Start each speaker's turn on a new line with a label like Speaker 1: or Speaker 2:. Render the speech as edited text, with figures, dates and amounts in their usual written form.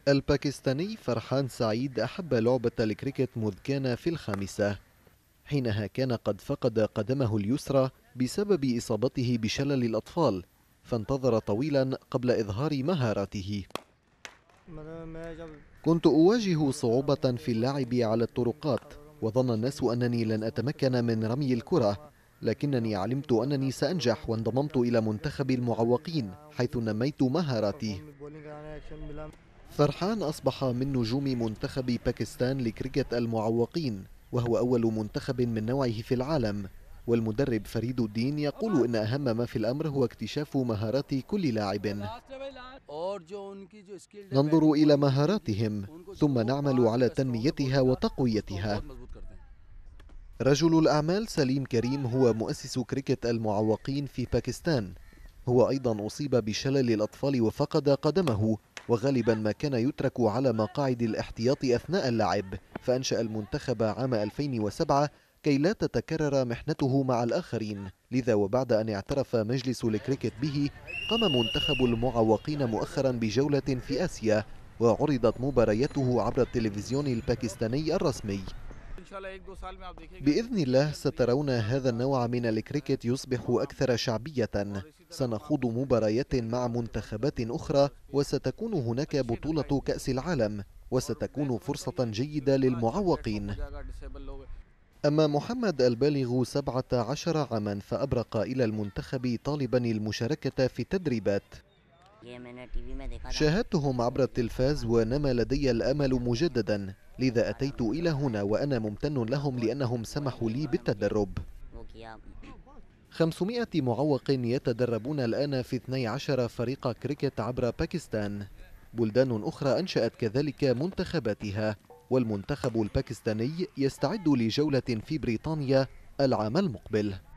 Speaker 1: الباكستاني فرحان سعيد أحب لعبة الكريكت مذ كان في الخامسة. حينها كان قد فقد قدمه اليسرى بسبب إصابته بشلل الأطفال، فانتظر طويلا قبل إظهار مهاراته. كنت أواجه صعوبة في اللعب على الطرقات، وظن الناس أنني لن أتمكن من رمي الكرة، لكنني علمت أنني سأنجح وانضممت إلى منتخب المعوقين حيث نميت مهاراتي. فرحان أصبح من نجوم منتخب باكستان لكريكت المعوقين، وهو أول منتخب من نوعه في العالم، والمدرب فريد الدين يقول إن أهم ما في الأمر هو اكتشاف مهارات كل لاعب. ننظر إلى مهاراتهم ثم نعمل على تنميتها وتقويتها. رجل الأعمال سليم كريم هو مؤسس كريكت المعوقين في باكستان. هو أيضا أصيب بشلل الأطفال وفقد قدمه، وغالبا ما كان يترك على مقاعد الاحتياط أثناء اللعب، فأنشأ المنتخب عام 2007 كي لا تتكرر محنته مع الآخرين. لذا وبعد أن اعترف مجلس الكريكت به، قام منتخب المعوقين مؤخرا بجولة في آسيا، وعرضت مبارياته عبر التلفزيون الباكستاني الرسمي. بإذن الله سترون هذا النوع من الكريكت يصبح أكثر شعبية. سنخوض مباريات مع منتخبات أخرى، وستكون هناك بطولة كأس العالم، وستكون فرصة جيدة للمعوقين. أما محمد البالغ 17 عاما فأبرق إلى المنتخب طالبا المشاركة في التدريبات. شاهدتهم عبر التلفاز ونما لدي الأمل مجددا، لذا أتيت إلى هنا وأنا ممتن لهم لأنهم سمحوا لي بالتدرب. 500 معوق يتدربون الآن في 12 فريق كريكت عبر باكستان. بلدان أخرى أنشأت كذلك منتخباتها، والمنتخب الباكستاني يستعد لجولة في بريطانيا العام المقبل.